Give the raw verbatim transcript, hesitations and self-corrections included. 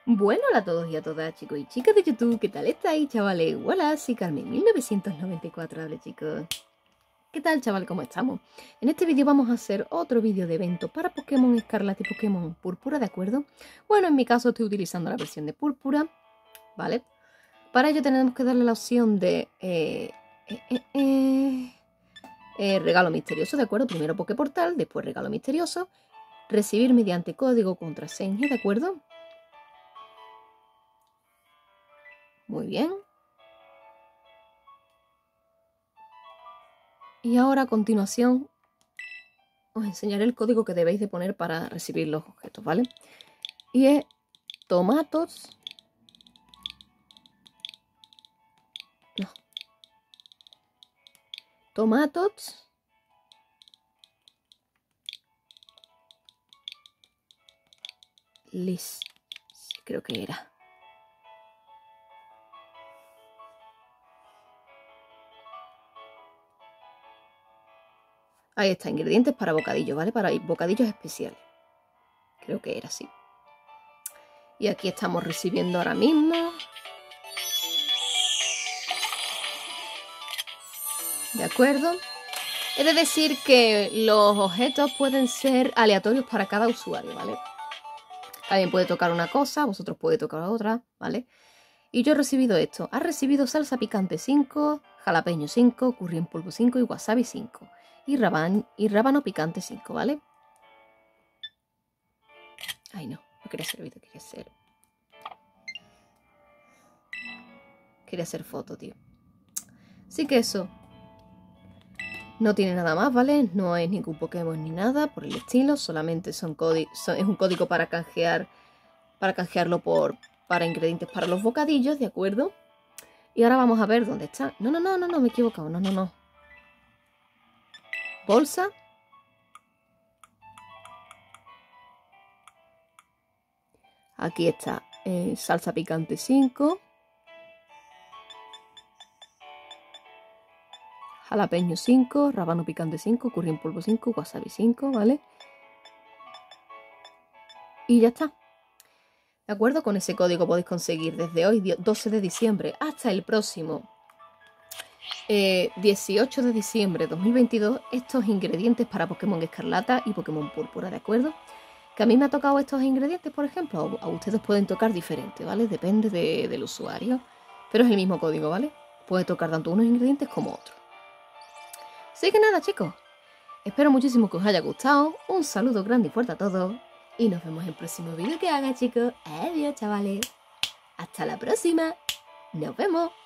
Bueno, hola a todos y a todas, chicos y chicas de YouTube, ¿qué tal estáis, chavales? Hola, sí, Carmen mil novecientos noventa y cuatro, habla, chicos. ¿Qué tal, chaval? ¿Cómo estamos? En este vídeo vamos a hacer otro vídeo de evento para Pokémon Escarlata y Pokémon Púrpura, ¿de acuerdo? Bueno, en mi caso estoy utilizando la versión de Púrpura, ¿vale? Para ello tenemos que darle la opción de eh, eh, eh, eh, eh, regalo misterioso, ¿de acuerdo? Primero Poképortal, después regalo misterioso, recibir mediante código contraseña, ¿de acuerdo? Muy bien. Y ahora a continuación os enseñaré el código que debéis de poner para recibir los objetos, ¿vale? Y es tomatos. No. Tomatos. Lis. Sí, creo que era. Ahí está, ingredientes para bocadillos, ¿vale? Para bocadillos especiales. Creo que era así. Y aquí estamos recibiendo ahora mismo. ¿De acuerdo? He de decir que los objetos pueden ser aleatorios para cada usuario, ¿vale? Alguien puede tocar una cosa, vosotros podéis tocar otra, ¿vale? Y yo he recibido esto. Has recibido salsa picante cinco, jalapeño cinco, curry en polvo cinco y wasabi cinco. Y, raban, y rábano picante cinco, ¿vale? Ay, no. No quería hacer vídeo, quería hacer... Quería hacer foto, tío. Así que eso. No tiene nada más, ¿vale? No es ningún Pokémon ni nada por el estilo. Solamente son son, es un código para canjear... Para canjearlo por... Para ingredientes para los bocadillos, ¿de acuerdo? Y ahora vamos a ver dónde está. No, no, no, no, no, me he equivocado. No, no, no. Bolsa. Aquí está. Eh, salsa picante cinco. Jalapeño cinco. Rábano picante cinco. Curry en polvo cinco. Wasabi cinco, ¿vale? Y ya está. ¿De acuerdo? Con ese código podéis conseguir desde hoy, doce de diciembre, hasta el próximo eh, dieciocho de diciembre de dos mil veintidós, estos ingredientes para Pokémon Escarlata y Pokémon Púrpura, ¿de acuerdo? Que a mí me ha tocado estos ingredientes, por ejemplo, a ustedes pueden tocar diferente, ¿vale? Depende de, del usuario, pero es el mismo código, ¿vale? Puede tocar tanto unos ingredientes como otros. Así que nada, chicos, espero muchísimo que os haya gustado, un saludo grande y fuerte a todos. Y nos vemos en el próximo vídeo que haga, chicos. Adiós, chavales. Hasta la próxima. Nos vemos.